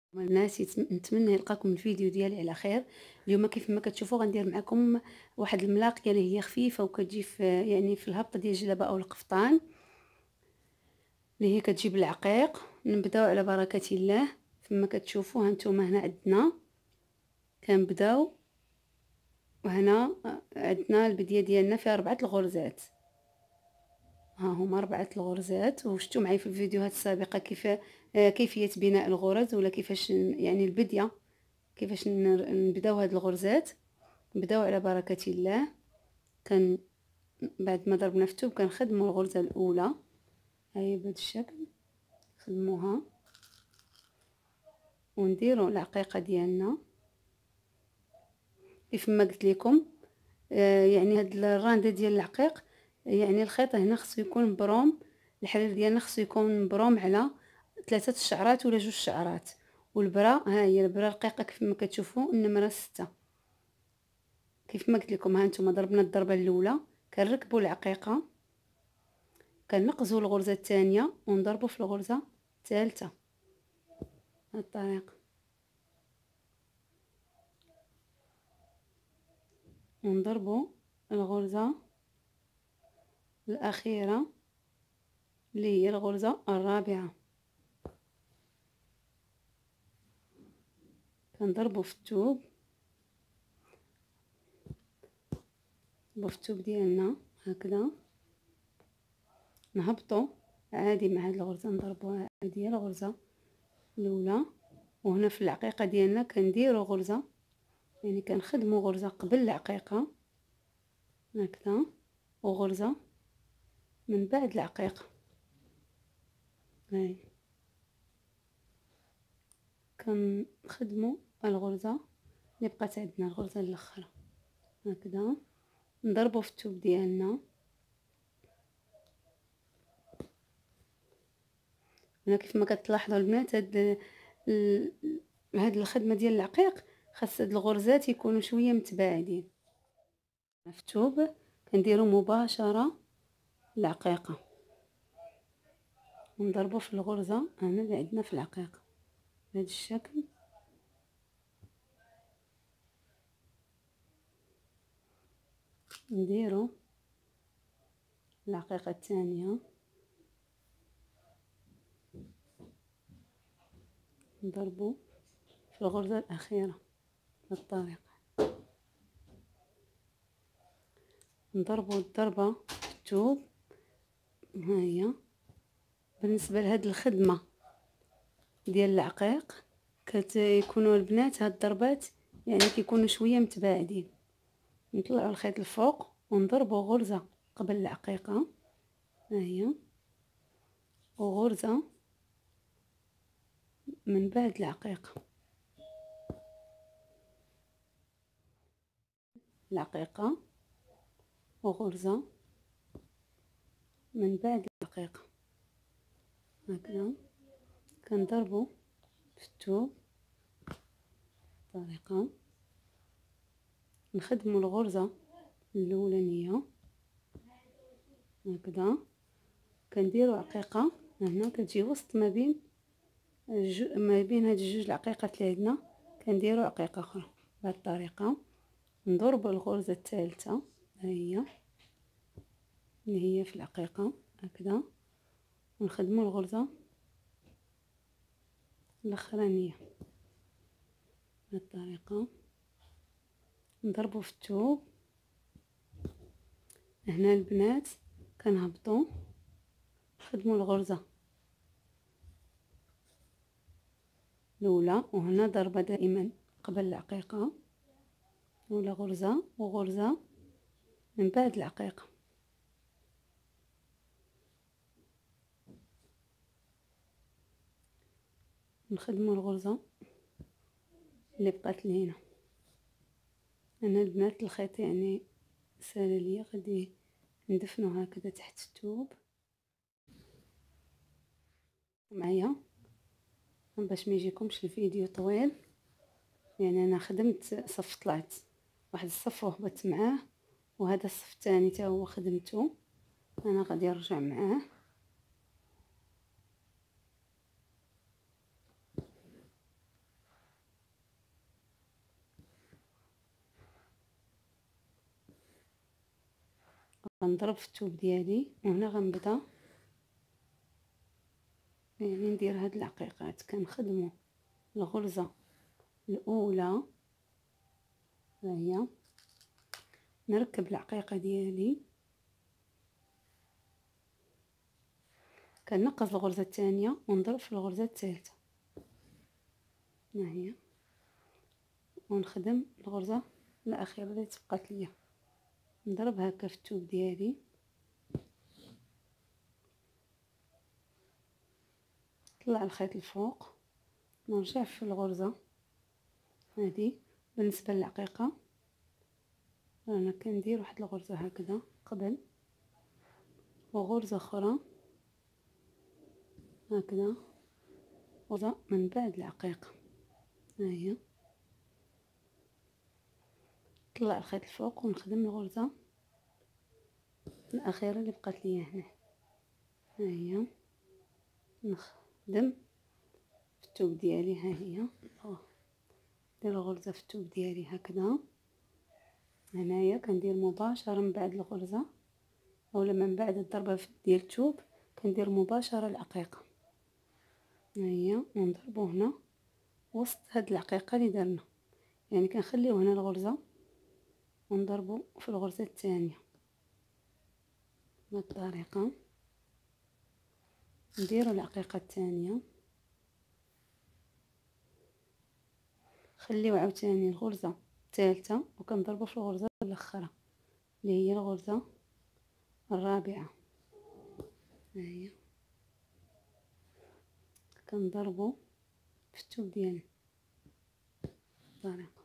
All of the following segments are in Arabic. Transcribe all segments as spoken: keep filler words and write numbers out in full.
الناس نتمنى يلقاكم الفيديو ديالي على خير. اليوم كيف ما كتشوفوا غندير معكم واحد الملاقيه اللي هي خفيفه وكتجي في يعني في الهبطه ديال الجلابه او القفطان، اللي هي كتجيب العقيق. نبداو على بركه الله. كما كتشوفوا هانتوما هنا عندنا كنبداو، وهنا عندنا البديه ديالنا فيها اربعه الغرزات. ها هما اربعه الغرزات، وشفتوا معي في الفيديوهات السابقه كيف كيفيه بناء الغرز ولا كيفاش يعني البديه، كيفاش نبداو هاد الغرزات. نبداو على بركه الله. كان بعد ما ضربنا في الثوب كنخدموا الغرزه الاولى، هاي بهذا الشكل نخدموها ونديروا العقيقه ديالنا كيف ما قلت لكم. آه يعني هاد الرانده ديال العقيق، يعني الخيط هنا خصو يكون بروم، الحرير ديالنا خصو يكون بروم على ثلاثه الشعرات ولا جوج شعرات، والبرا ها هي البرا رقيقه كيف ما كتشوفوا النمره ستة. كيف ما قلت لكم ها نتوما ضربنا الضربه الاولى، كنركبوا العقيقه، كنقزوا الغرزه الثانيه ونضربوا في الغرزه الثالثه بهذه الطريقه، ونضربوا الغرزه الاخيره اللي هي الغرزه الرابعه. كنضربوا في الثوب في الثوب ديالنا هكذا، نهبطوا عادي مع هاد الغرزه، نضربوها عادي الغرزه الاولى. وهنا في العقيقه ديالنا كنديروا غرزه، يعني كنخدموا غرزه قبل العقيقه هكذا، وغرزه من بعد العقيقه. هاي كنخدموا الغرزه اللي بقات عندنا، الغرزه الاخرى هكذا، نضربوا في الثوب ديالنا. هنا كيف ما كتلاحظوا البنات هاد هاد الخدمه ديال العقيق خاص هاد الغرزات يكونوا شويه متباعدين. في الثوب كنديروا مباشره العقيقه ونضربوا في الغرزه هنا اللي عندنا في العقيقه بهذا الشكل. نديروا العقيقه الثانيه، نضربوا في الغرزه الاخيره بهذه الطريقه، نضربوا الضربه في الثوب. ها هي بالنسبه لهاد الخدمه ديال العقيق كتكونوا البنات هاد الضربات يعني كيكونوا شويه متباعدين. نطلعوا الخيط الفوق ونضربوا غرزه قبل العقيقه، ها هي، وغرزه من بعد العقيقه، العقيقه وغرزه من بعد العقيقه هكذا. كنضربوا في الثوب بطريقه، نخدموا الغرزه الاولانيه هكذا، كنديروا عقيقه هنا كتجي وسط ما بين الجو... ما بين هاد الجوج العقيقات اللي عندنا، كنديروا عقيقه اخرى بهذه الطريقه. نضربوا الغرزه الثالثه ها هي اللي هي في العقيقه هكذا، ونخدموا الغرزه الاخرانيه بهذه الطريقه. نضربوا في الثوب. هنا البنات كنهبطوا نخدموا الغرزه الاولى، وهنا ضربه دائما قبل العقيقه، ولا غرزه وغرزه من بعد العقيقه. نخدموا الغرزه اللي بقات لينا. انا البنات الخيط يعني سهل ليا، غادي ندفنو هكذا تحت الثوب معايا باش ما يجيكمش الفيديو طويل. يعني انا خدمت صف، طلعت واحد الصف وهبطت معاه، وهذا الصف الثاني حتى هو خدمته، انا غادي نرجع معاه. غنضرب في الثوب ديالي، وهنا غنبدا يعني ندير هاد العقيقات. كنخدموا الغرزه الاولى، ها هي، نركب العقيقه ديالي، كنقص الغرزه الثانيه ونضرب في الغرزه الثالثه، ها هي، ونخدم الغرزه الاخيره اللي تبقات ليا، نضرب هكا في الثوب ديالي، نطلع الخيط الفوق، نرجع في الغرزه هذه. بالنسبه للعقيقه انا كندير واحد الغرزه هكذا قبل، وغرزه اخرى هكذا، غرزه من بعد العقيقه، ها هي، نطلع الخيط الفوق ونخدم الغرزه الاخيره اللي بقات ليا هنا، ها هي، نخدم في الثوب ديالي، ها هي، ندير الغرزه في الثوب ديالي هكذا. هنايا كندير مباشره من بعد الغرزه، اولا من بعد الضربه ديال الثوب كندير مباشره العقيقه، ها هي، ونضربو هنا وسط هاد العقيقه اللي درنا، يعني كنخليو هنا الغرزه ونضربو في الغرزه الثانيه بهذه الطريقه. نديرو العقيقه الثانيه، خليو عاوتاني الغرزه الثالثه وكنضربو في الغرزه الاخرى اللي هي الغرزه الرابعه، ها هي، كنضربو في الثوب ديالنا بطريقه.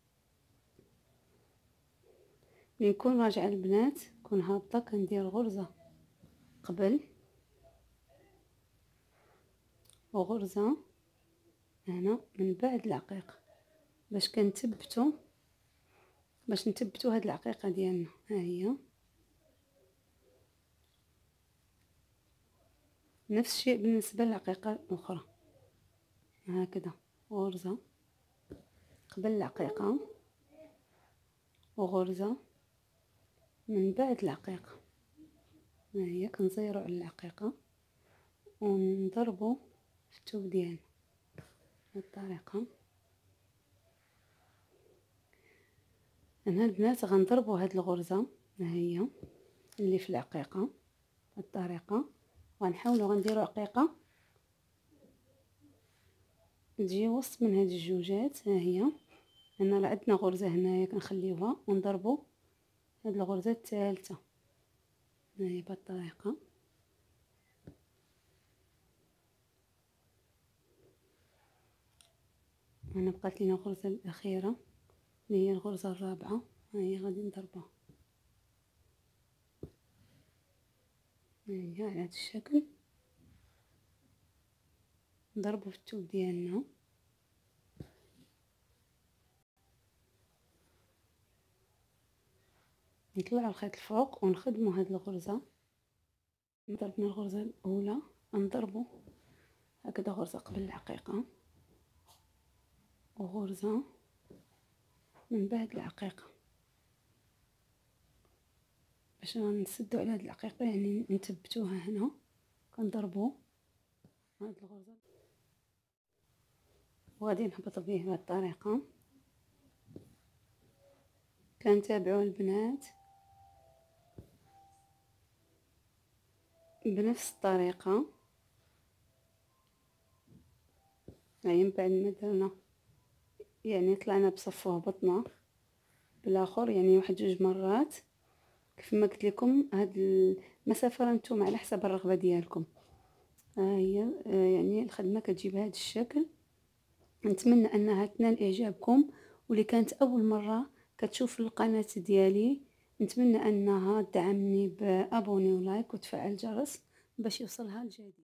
ملي نكون راجعه البنات كون هابطه كندير غرزه قبل وغرزه هنا من بعد العقيقه، باش كنثبتو باش نثبتو هاد العقيقه ديالنا، ها هي، نفس الشيء بالنسبه للعقيقه الاخرى، هكذا، غرزه قبل العقيقه وغرزه من بعد العقيقه، ها هي، كنزيرو على العقيقه ونضربو في الثوب ديالنا بهذه الطريقه. هنا البنات غنضربو هاد الغرزه، ها هي، اللي في العقيقه بهذه الطريقه، وغنحاولوا غنديروا عقيقه تجي وسط من هاد الجوجات، ها هي، هنا راه عندنا غرزه هنايا كنخليوها ونضربوا هاد الغرزه الثالثه، ها هي بهذه الطريقه. هنا بقات لينا الغرزه الاخيره اللي هي الغرزه الرابعه، ها هي غادي نضربها، ها هي على هذا الشكل، نضربوا في الثوب ديالنا، نطلعوا الخيط الفوق ونخدموا هاد الغرزه. ضربنا الغرزه الاولى، نضربوا هكذا غرزه قبل العقيقه وغرزه من بعد العقيقه، باش نسدوا على هاد العقيقه، يعني نثبتوها هنا، كنضربوا هاد الغرزه وغادي نهبط به بهذه الطريقه. كنتابعوا البنات بنفس الطريقه، يعني من بعد ما درنا يعني طلعنا بصف وهبطنا بالاخر، يعني واحد جوج مرات كيف ما قلت لكم. هاد المسافه نتوما على حسب الرغبه ديالكم، ها هي، يعني الخدمه كتجي بهذا الشكل. نتمنى انها تنال اعجابكم، واللي كانت اول مره كتشوف القناه ديالي نتمنى انها تدعمني بابوني ولايك وتفعل الجرس باش يوصلها الجديد.